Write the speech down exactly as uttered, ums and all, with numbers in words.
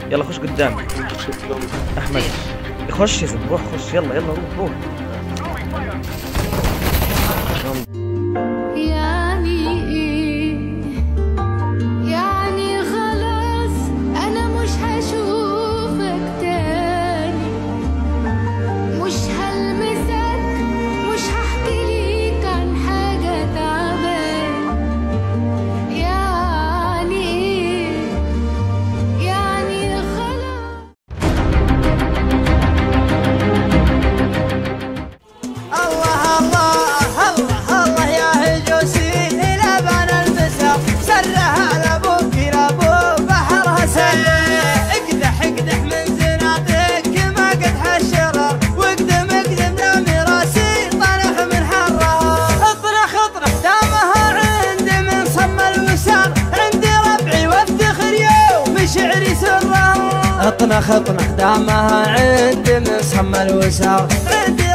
يلا خش قدام احمد. خش يا زلمه، روح خش، يلا يلا روح روح. يعني ايه؟ يعني خلاص انا مش هشوفك تاني، مش هلمسك، مش هحكي ليك عن حاجة تعبان. يعني ايه؟ يعني خلاص. الله الله الله الله يا هجوسي لبن الفسق سرها لابوك لابو بحرها سلة. اقدح اقدح من زنادق ما قدح الشرر، واقدم اقدم لمراسي طرح من حرها. اطرح اطرح دامها عندي من صم الوسار، عندي ربعي وافتخر يوم شعري سرها. اطنخ اطنخ دامها عندي من صم الوسار، عندي